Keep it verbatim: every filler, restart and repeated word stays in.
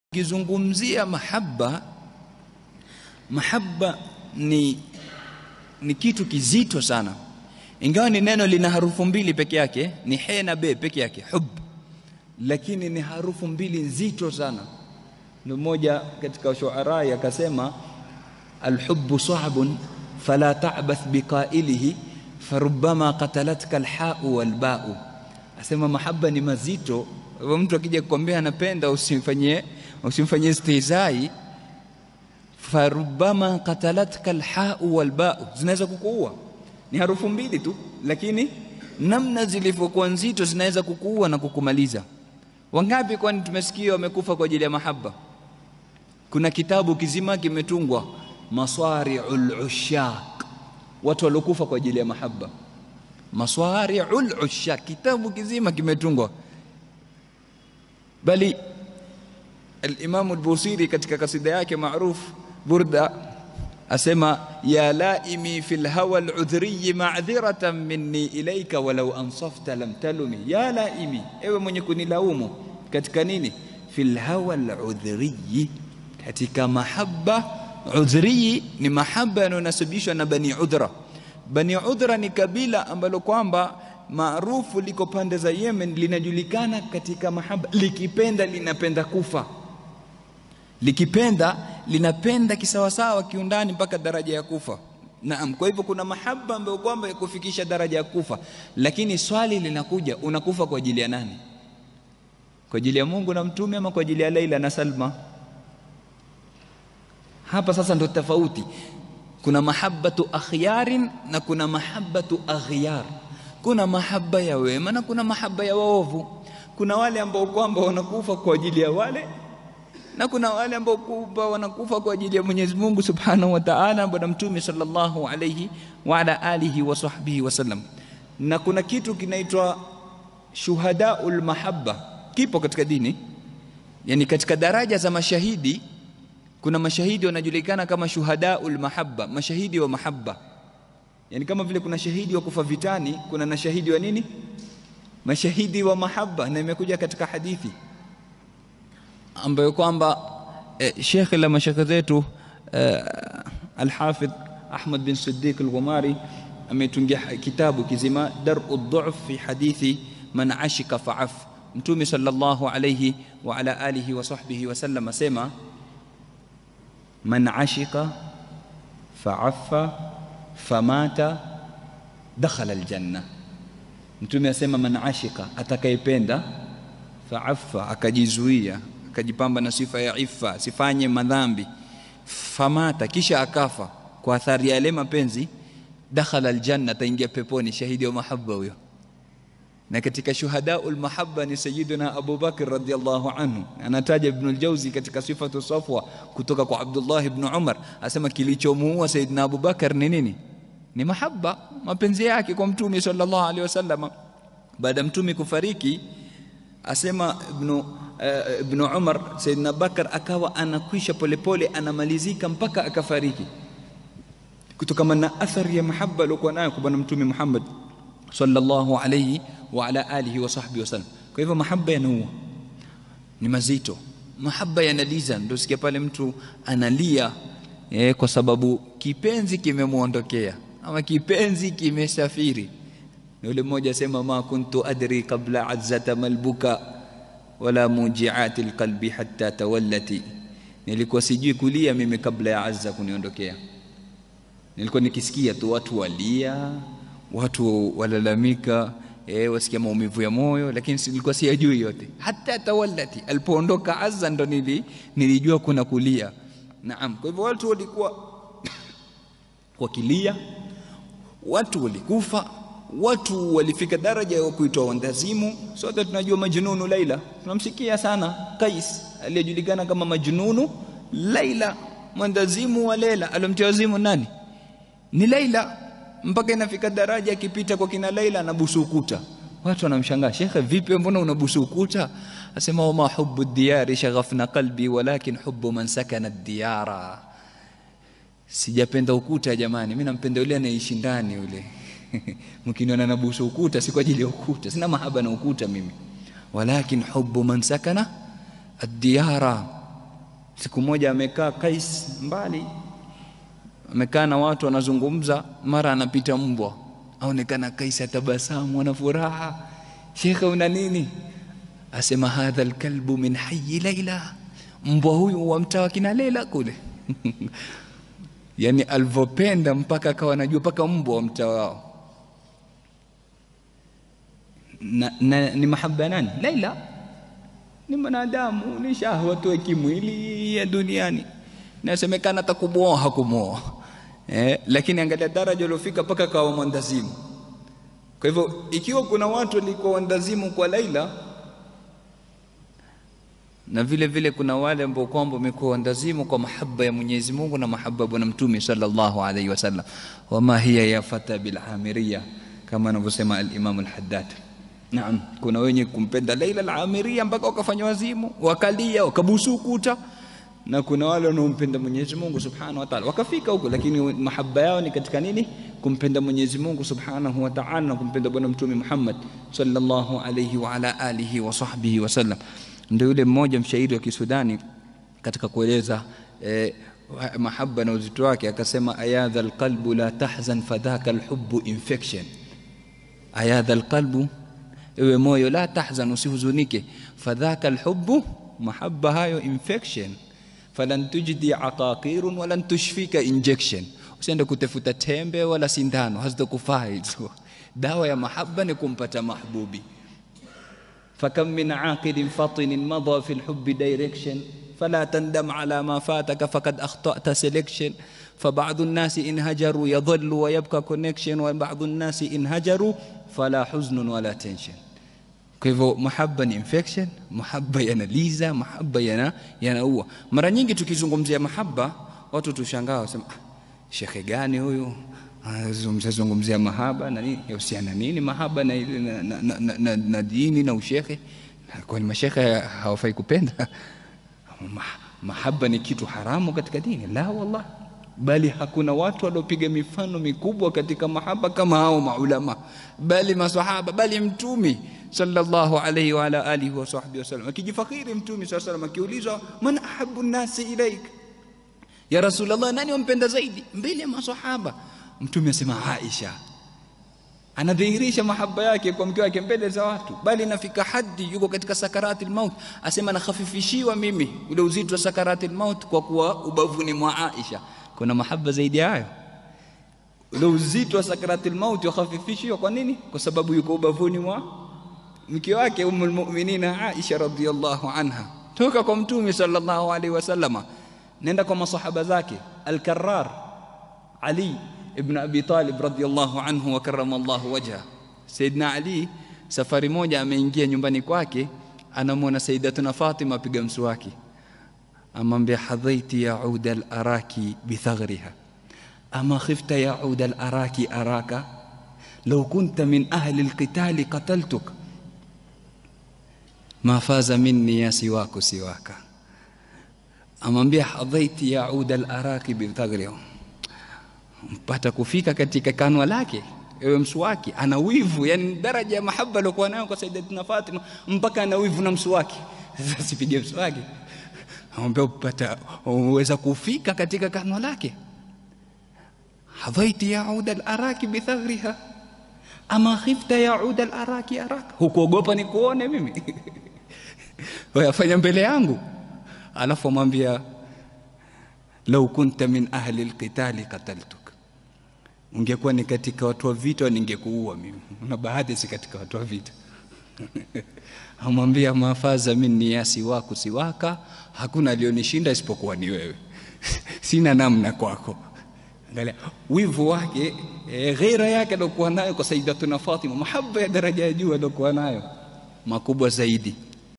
Kizungumzia mahaba, mahaba ni ni kitu kizito sana. Ingawa ni neno lina harufu mbili peke yake, ni he na be peke yake, hub, lakini ni harufu mbili nzito sana. Ndio mmoja katika shuara yakasema, alhubbu sa'bun fala ta'bath biqailihi farubbama qatalatka alha'u walba'u. Asema mahaba ni mazito, mtu akija kukwambia anapenda usimfanyie usimfanyie istihzai, farubbama qatalatka alha'u walba'u, zinaweza kukuua. Ni harufu mbili tu, lakini namna zilivyokuwa nzito zinaweza kukuua na kukumaliza. Wangapi kwani tumesikia wamekufa kwa ajili ya mahaba? Kuna kitabu kizima kimetungwa, Maswari'ul Ushaq, watu walokufa kwa ajili ya mahaba. Maswari'ul Ushaq, kitabu kizima kimetungwa. Bali al-Imam al-Busiri katika kasida yake maarufu Burda asema, ya laimi fil hawa al-udhri ma'dhiratan minni ilayka walau ansafta lam talumi. Ya laimi, ewe mwenye kunilaumu katika nini? Fil hawa al-udhri, katika mahaba. Udhri ni mahaba yanayonasibishwa na Bani Udhra. Bani Udhra ni kabila ambalo kwamba maarufu liko pande za Yemen, linajulikana katika mahaba, likipenda linapenda kufa, likipenda linapenda kisawasawa kiundani mpaka daraja ya kufa. Naam, kwa hivyo kuna mahaba ambayo kwamba yakufikisha daraja ya kufa. Lakini swali linakuja, unakufa kwa ajili ya nani? Kwa ajili ya Mungu na mtume, ama kwa ajili ya Laila na Salma? Hapa sasa ndo tofauti. Kuna mahabbatu akhyarin na kuna mahabbatu aghyar. Kuna mahaba ya wema na kuna mahaba ya waovu. Kuna wale ambao kwamba wanakufa kwa ajili ya wale, na kuna wale ambao kwamba wanakufa kwa ajili ya Mwenyezi Mungu Subhanahu wa Ta'ala, bwana mtume sallallahu alayhi wa ala alihi wa sahbihi wasallam. Na kuna kitu kinaitwa shuhadaul mahabba, kipo katika dini. Yani katika daraja za mashahidi kuna mashahidi wanajulikana kama shuhadaul mahabba, mashahidi wa mahabba. Yani kama vile kuna shahidi wa kufa vitani, kuna na shahidi wa nini? Mashahidi wa mahabba. Na imekuja katika hadithi ambayo kwamba eh, Sheikh la mashaka zetu eh, Al-Hafidh Ahmad bin Siddiq Al-Ghumari ametungia kitabu kizima Dar'u ad-Du'f fi hadithi man ashika fa'af. Mtume sallallahu alayhi wa ala alihi wa sahbihi wa sallam asema, man ashika fa'affa famata dakhala aljanna. Mtume asema, man ashika, atakayependa, fa'affa, akajizuia, akajipamba na sifa ya iffa, sifanye madhambi, famata, kisha akafa kwa athari ya yale mapenzi, dakhala aljanna, taingia peponi. Shahidi wa mahaba huyo. Na katika shuhadaul mahabba ni Sayyiduna Abu Bakr radhiyallahu anhu. Anataja Ibn al-Jawzi katika sifatu Safwa kutoka kwa Abdullah ibn Umar, asema kilichomuua Sayyidina Abu Bakr ni nini? Ni mahaba, mapenzi yake kwa mtume sallallahu alaihi wasallam. Baada mtume kufariki, asema Ibn uh, Ibn Umar, Sayyidina Bakr akawa anakwisha polepole, anamalizika mpaka akafariki, kutokana na athari ya mahaba aliyokuwa nayo kwa bwana mtume Muhammad sallallahu alayhi wa ala alihi wa sahbihi wasallam. Kwa hivyo mahaba yanaua, ni mazito. Mahaba yanaliza, ndio sikia pale mtu analia eh, kwa sababu kipenzi kimemuondokea ama kipenzi kimesafiri. Na yule mmoja sema, ma kuntu adri qabla azzata malbuka wala muji'ati alqalbi hatta tawallati. Nilikuwa sijui kulia mimi kabla ya Azza kuniondokea. Nilikuwa nikisikia tu watu walia, watu walalamika, eh, wasikia maumivu ya moyo, lakini nilikuwa siyajui yote. Hata tawallati, alipoondoka Azza ndo nili, nilijua kuna kulia. Naam, kwa hivyo watu walikuwa wakilia, watu walikufa, watu walifika daraja ya kuitwa wandazimu. Sote tunajua Majnunu Laila, tunamsikia sana Qais aliyejulikana kama Majnunu Laila, mwandazimu wa Laila. Alomtia wazimu nani? Ni Laila. Mpaka inafika daraja akipita kwa kina Laila anabusu ukuta. Watu wanamshangaa, shekhe, vipi mbona unabusu ukuta? Asema, wama hubbu diyari shaghafna qalbi walakin hubbu man sakana diyara. Sijapenda ukuta jamani, mimi nampenda yule anayeishi ndani yule. Mkiniona nabusu ukuta si kwa ajili ya ukuta, sina mahaba na ukuta mimi. Walakin hubbu man sakana ad-diyara, Siku moja amekaa Kais mbali, amekaa na watu wanazungumza, mara anapita mbwa, aonekana Kais atabasamu, ana furaha. Sheikh, una nini? Asema hadha alkalbu min hayy Laila, mbwa huyu wa mtaa kina Laila kule. Yani alvopenda mpaka akawa anajua paka mbwa wa mtaa wao. Na, na, ni mahaba nani? Laila. Ni mwanadamu, ni shahwa tu kimwili ya duniani. Nasemekana atakumoa hakumoa. Eh, lakini angalia daraja alofika paka kawa mwandazimu. Kwa hivyo ikiwa kuna watu walikuwa wandazimu kwa Laila, na vile vile kuna wale ambao kwamba wamekuwa wandazimu kwa mahaba ya Mwenyezi Mungu na mahaba ya Bwana Mtume sallallahu alayhi wasallam. Wama hiya ya fata bil amiriya, kama anavyosema al-Imam al-Haddad. Naam, kuna wenye kumpenda Laila al-Amiriya mpaka wakafanya wazimu, wakalia, wakabusu ukuta, na kuna wale wanaompenda Mwenyezi Mungu Subhanahu wa Ta'ala wakafika huko, lakini mahaba yao ni katika nini? Kumpenda Mwenyezi Mungu Subhanahu wa Ta'ala na kumpenda Bwana Mtume Muhammad sallallahu alayhi wa ala alihi wa sahbihi wasallam. Ndio yule mmoja mshairi wa Kisudani katika kueleza eh, mahaba na uzito wake akasema, ayadha alqalbu la tahzan fadhaka alhubbu infection. Ayadha alqalbu, ewe moyo, la tahzan, usihuzunike, fadhaka alhubbu, mahaba hayo infection, falan tujdi aqaqirun walan tushfika injection. Usiende kutafuta tembe wala sindano, hazitakufaa hizo. Dawa ya mahaba ni kumpata mahbubi. فكم من عاقل فطن مضى في الحب دايركشن فلا تندم على ما فاتك فقد أخطأت سيلكشن فبعض الناس إن هجروا يضل ويبقى كونكشن وبعض الناس إن هجروا فلا حزن ولا تنشن. كيف محبة انفكشن، محبة يناليزا، محبة ينا يناua. Mara nyingi tukizungumzia mahaba watu tushangaa wasema, shekhe gani huyu zungumzia mahaba na nini, yahusiana nini mahaba na, na, na, na, na, na dini na ushekhe? Kwani mashekhe hawafai kupenda? Mahaba ni kitu haramu katika dini? La wallah, bali hakuna watu waliopiga mifano mikubwa katika mahaba kama hao maulama, bali maswahaba, bali mtumi sallallahu alayhi wa ala alihi wa sahbihi wasallam. Akijifakiri mtumi sallallahu alayhi wasallam akiulizwa, man ahabbu an-nasi ilaik, ya Rasulullah, nani wampenda zaidi mbele ya maswahaba? Mtume asema Aisha. Anadhihirisha mahaba yake kwa mke wake mbele za watu, bali nafika hadi yuko katika sakarati al-maut, asema nakhafifishiwa mimi ule uzito wa sakarati al-maut kwa kuwa ubavuni mwa Aisha. Kuna mahaba zaidi hayo? Ule uzito wa sakarati al-maut yakhafifishiwa kwa nini? Kwa sababu yuko ubavuni mwa mke wake Ummul Mu'minin Aisha radhiyallahu anha. Toka kwa Mtume sallallahu alaihi wasallam, nenda kwa masahaba zake. Al-Karrar Ali ibn Abi Talib radhiyallahu anhu wa karrama Allah wajha. Sayyidina Ali safari moja ameingia nyumbani kwake, anamwona Sayyidatuna Fatima apiga mswaki, amwambia, hadhaiti ya'ud al-araki bithaghriha ama khifta ya'ud al-araki araka law kunta min ahli al-qital qataltuk ma faza minni ya siwaku siwaka. Amwambia hadhaiti ya'ud al-araki bithaghriha, mpata kufika katika kanwa lake ewe mswaki. Ana wivu, yani daraja ya mahaba alikuwa nayo kwa Sayyidatina Fatima mpaka ana wivu na mswaki. Sasa sipige mswaki, amwambia upata uweza kufika katika kanwa lake. Hadhaiti ya'ud al-araki bithaghriha ama khifta ya'ud al-araki araka, hukuogopa nikuone mimi? Wayafanya mbele yangu. Alafu amwambia, law kunta min ahli al-qital qataltuk, ungekuwa ni katika watu wa vita ningekuua mimi, na bahati si katika watu wa vita. Amwambia, mafaza minni ya siwaku siwaka, hakuna alionishinda isipokuwa ni wewe. Sina namna kwako. Angalia wivu wake, e, ghaira yake alikuwa nayo kwa Sayyidatuna Fatima, mahaba ya daraja ya juu alikuwa nayo makubwa zaidi.